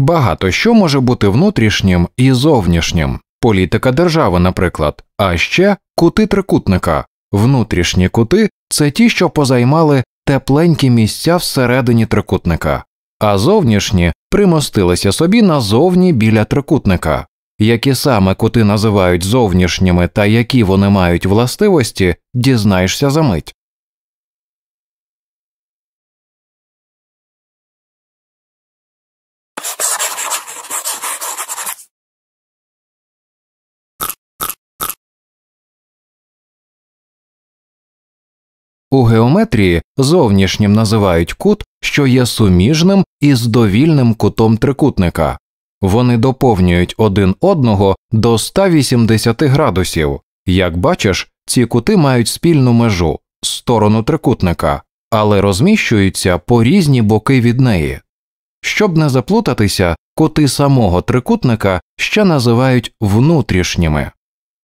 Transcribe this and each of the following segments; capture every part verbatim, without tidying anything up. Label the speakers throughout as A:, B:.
A: Багато що може бути внутрішнім і зовнішнім. Політика держави, наприклад. А ще кути трикутника. Внутрішні кути – це ті, що позаймали тепленькі місця всередині трикутника. А зовнішні примостилися собі назовні біля трикутника. Які саме кути називають зовнішніми та які вони мають властивості, дізнаєшся за мить. У геометрії зовнішнім називають кут, що є суміжним із довільним кутом трикутника. Вони доповнюють один одного до ста вісімдесяти градусів. Як бачиш, ці кути мають спільну межу – сторону трикутника, але розміщуються по різні боки від неї. Щоб не заплутатися, кути самого трикутника ще називають внутрішніми.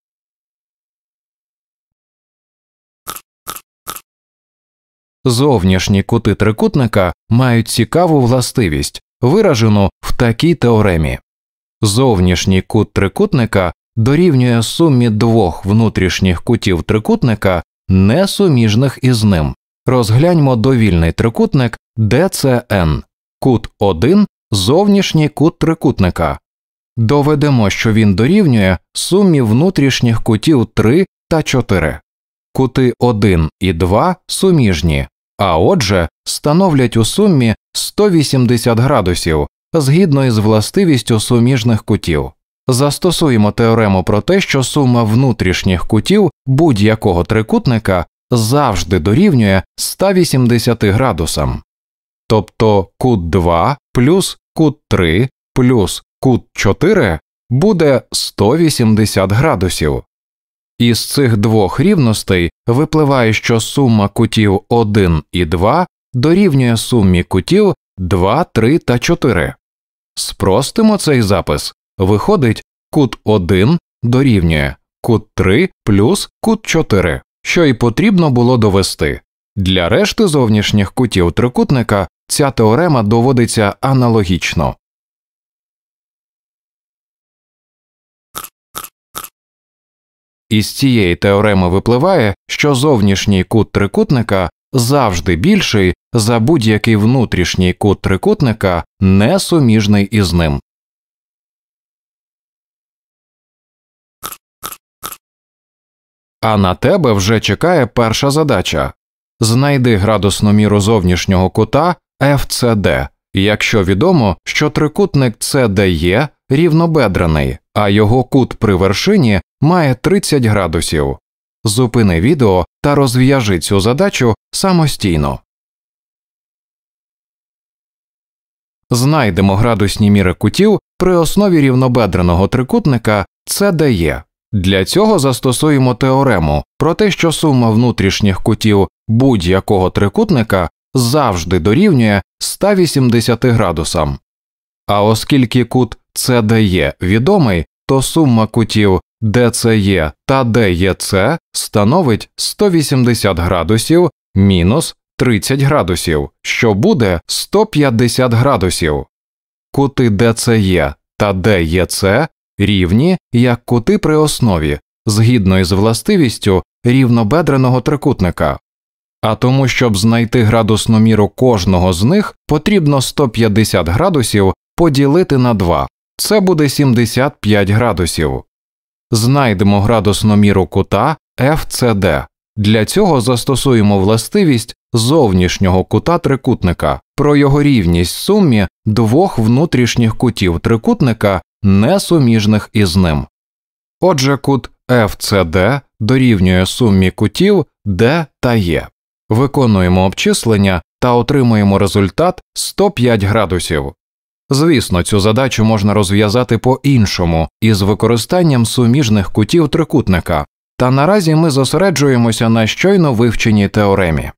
A: Зовнішні кути трикутника мають цікаву властивість, виражену в такій теоремі. Зовнішній кут трикутника дорівнює сумі двох внутрішніх кутів трикутника, не суміжних із ним. Розгляньмо довільний трикутник ді це ен. Кут один – зовнішній кут трикутника. Доведемо, що він дорівнює сумі внутрішніх кутів три та чотири. Кути один і два суміжні, а отже, становлять у сумі сто вісімдесят градусів, згідно із властивістю суміжних кутів. Застосуємо теорему про те, що сума внутрішніх кутів будь-якого трикутника завжди дорівнює ста вісімдесяти градусам. Тобто кут два плюс кут три плюс кут чотири буде сто вісімдесят градусів. Із цих двох рівностей випливає, що сума кутів один і два дорівнює сумі кутів два, три та чотири. Спростимо цей запис. Виходить, кут один дорівнює кут три плюс кут чотири, що й потрібно було довести. Для решти зовнішніх кутів трикутника ця теорема доводиться аналогічно. Із цієї теореми випливає, що зовнішній кут трикутника завжди більший за будь-який внутрішній кут трикутника, не суміжний із ним. А на тебе вже чекає перша задача. Знайди градусну міру зовнішнього кута еф це де, якщо відомо, що трикутник це де є рівнобедрений, а його кут при вершині має тридцять градусів. Зупини відео та розв'яжи цю задачу самостійно. Знайдемо градусні міри кутів при основі рівнобедреного трикутника це де є. Для цього застосуємо теорему про те, що сума внутрішніх кутів будь-якого трикутника завжди дорівнює ста вісімдесяти градусам. А оскільки кут це де є відомий, то сума кутів де це є та де є це становить сто вісімдесят градусів мінус тридцять градусів, що буде сто п'ятдесят градусів. Кути де це є та де є це рівні як кути при основі, згідно із властивістю рівнобедреного трикутника. А тому, щоб знайти градусну міру кожного з них, потрібно сто п'ятдесят градусів поділити на два. Це буде сімдесят п'ять градусів. Знайдемо градусну міру кута еф це де. Для цього застосуємо властивість зовнішнього кута трикутника про його рівність сумі двох внутрішніх кутів трикутника, не суміжних із ним. Отже, кут еф це де дорівнює сумі кутів де та є. Виконуємо обчислення та отримуємо результат сто п'ять градусів. Звісно, цю задачу можна розв'язати по-іншому, із використанням суміжних кутів трикутника, та наразі ми зосереджуємося на щойно вивченій теоремі.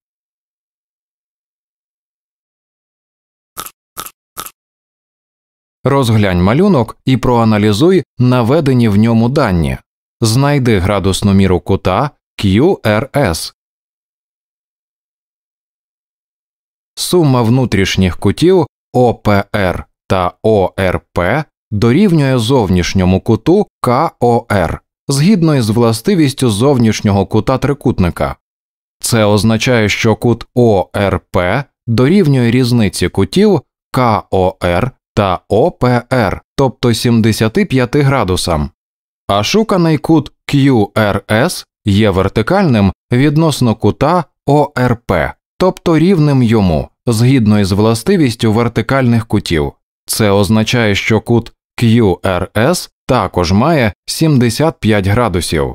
A: Розглянь малюнок і проаналізуй наведені в ньому дані. Знайди градусну міру кута к'ю ар ес. Сума внутрішніх кутів о пе ер та О Р П дорівнює зовнішньому куту К О Р, згідно із властивістю зовнішнього кута трикутника. Це означає, що кут О Р П дорівнює різниці кутів К О Р та О П Р, тобто сімдесят п'ять градусам. А шуканий кут Q Р С є вертикальним відносно кута О Р П, тобто рівним йому, згідно із властивістю вертикальних кутів. Це означає, що кут Q Р С також має сімдесят п'ять градусів.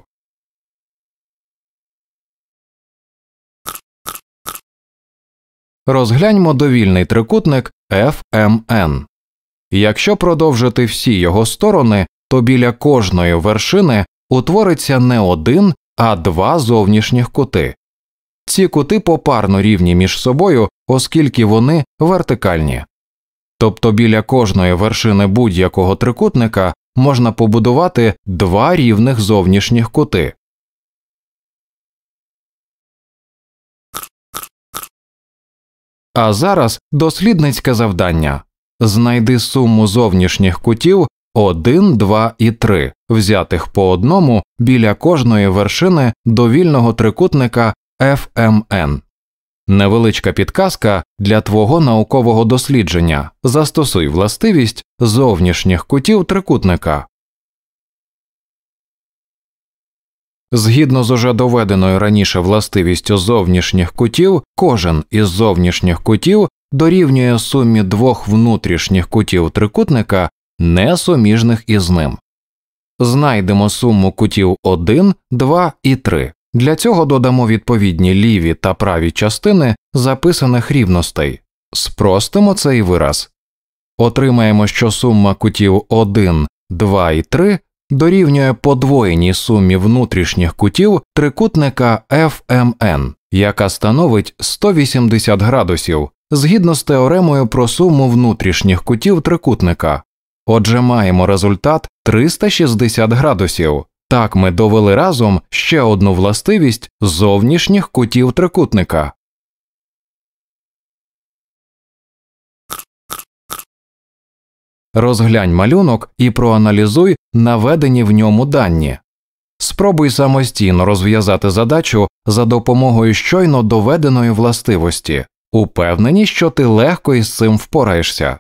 A: Розгляньмо довільний трикутник F M N. Якщо продовжити всі його сторони, то біля кожної вершини утвориться не один, а два зовнішніх кути. Ці кути попарно рівні між собою, оскільки вони вертикальні. Тобто біля кожної вершини будь-якого трикутника можна побудувати два рівних зовнішніх кути. А зараз дослідницьке завдання. Знайди суму зовнішніх кутів один, два і три, взятих по одному біля кожної вершини довільного трикутника F M N. Невеличка підказка для твого наукового дослідження. Застосуй властивість зовнішніх кутів трикутника. Згідно з уже доведеною раніше властивістю зовнішніх кутів, кожен із зовнішніх кутів дорівнює сумі двох внутрішніх кутів трикутника, не суміжних із ним. Знайдемо суму кутів один, два і три. Для цього додамо відповідні ліві та праві частини записаних рівностей. Спростимо цей вираз. Отримаємо, що сума кутів один, два і три дорівнює подвоєній сумі внутрішніх кутів трикутника F M N, яка становить сто вісімдесят градусів, згідно з теоремою про суму внутрішніх кутів трикутника. Отже, маємо результат триста шістдесят градусів. Так ми довели разом ще одну властивість зовнішніх кутів трикутника. Розглянь малюнок і проаналізуй наведені в ньому дані. Спробуй самостійно розв'язати задачу за допомогою щойно доведеної властивості. Упевнені, що ти легко із цим впораєшся.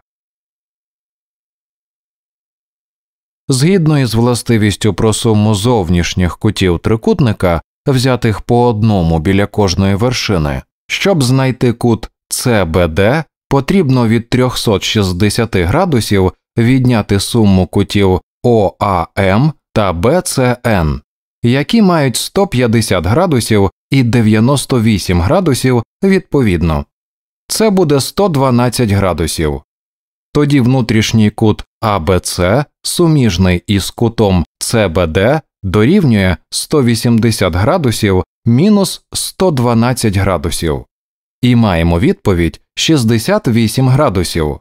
A: Згідно із властивістю про суму зовнішніх кутів трикутника, взятих по одному біля кожної вершини, щоб знайти кут С Б Д, потрібно від триста шістдесят градусів відняти суму кутів О А М та Б С Н, які мають сто п'ятдесят градусів і дев'яносто вісім градусів відповідно. Це буде сто дванадцять градусів. Тоді внутрішній кут А Б С, суміжний із кутом С Б Д, дорівнює сто вісімдесят градусів мінус сто дванадцять градусів. І маємо відповідь шістдесят вісім градусів.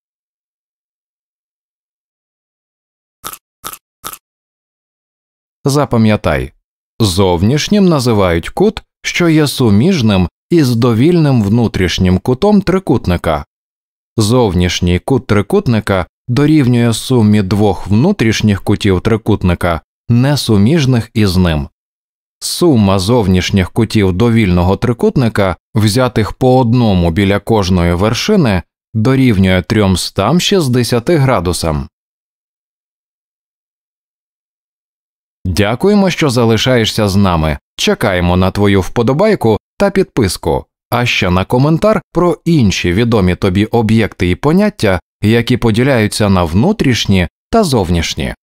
A: Запам'ятай, зовнішнім називають кут, що є суміжним із довільним внутрішнім кутом трикутника. Зовнішній кут трикутника дорівнює сумі двох внутрішніх кутів трикутника, несуміжних із ним. Сума зовнішніх кутів довільного трикутника, взятих по одному біля кожної вершини, дорівнює триста шістдесят градусам. Дякуємо, що залишаєшся з нами. Чекаємо на твою вподобайку та підписку, а ще на коментар про інші відомі тобі об'єкти і поняття, які поділяються на внутрішні та зовнішні.